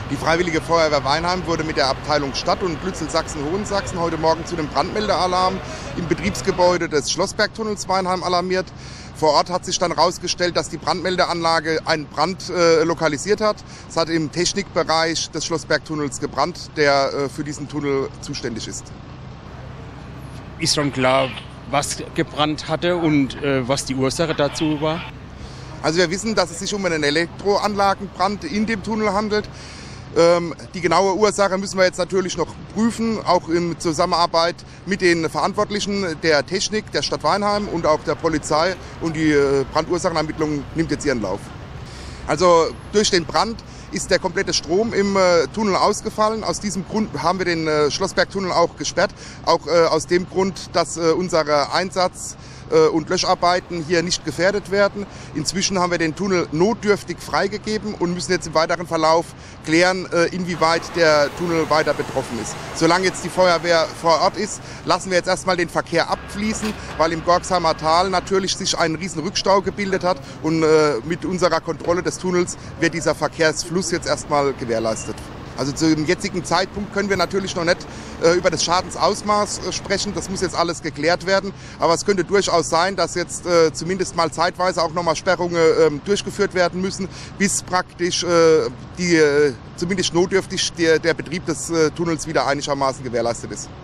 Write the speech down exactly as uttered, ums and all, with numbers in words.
Die Freiwillige Feuerwehr Weinheim wurde mit der Abteilung Stadt und Lützel-Sachsen-Hohensachsen heute Morgen zu dem Brandmeldealarm im Betriebsgebäude des Schlossbergtunnels Weinheim alarmiert. Vor Ort hat sich dann herausgestellt, dass die Brandmeldeanlage einen Brand äh, lokalisiert hat. Es hat im Technikbereich des Schlossbergtunnels gebrannt, der äh, für diesen Tunnel zuständig ist. Ist schon klar, was gebrannt hatte und äh, was die Ursache dazu war? Also wir wissen, dass es sich um einen Elektroanlagenbrand in dem Tunnel handelt. Ähm, die genaue Ursache müssen wir jetzt natürlich noch prüfen, auch in Zusammenarbeit mit den Verantwortlichen der Technik, der Stadt Weinheim und auch der Polizei. Und die äh, Brandursachenermittlung nimmt jetzt ihren Lauf. Also durch den Brand ist der komplette Strom im äh, Tunnel ausgefallen. Aus diesem Grund haben wir den äh, Schlossbergtunnel auch gesperrt. Auch äh, aus dem Grund, dass äh, unser Einsatz äh, und Löscharbeiten hier nicht gefährdet werden. Inzwischen haben wir den Tunnel notdürftig freigegeben und müssen jetzt im weiteren Verlauf klären, äh, inwieweit der Tunnel weiter betroffen ist. Solange jetzt die Feuerwehr vor Ort ist, lassen wir jetzt erstmal den Verkehr abfließen, weil im Gorxheimer Tal natürlich sich ein riesen Rückstau gebildet hat und äh, mit unserer Kontrolle des Tunnels wird dieser Verkehrsfluss jetzt erstmal gewährleistet. Also zum jetzigen Zeitpunkt können wir natürlich noch nicht äh, über das Schadensausmaß äh, sprechen. Das muss jetzt alles geklärt werden. Aber es könnte durchaus sein, dass jetzt äh, zumindest mal zeitweise auch nochmal Sperrungen äh, durchgeführt werden müssen, bis praktisch äh, die, äh, zumindest notdürftig der, der Betrieb des äh, Tunnels wieder einigermaßen gewährleistet ist.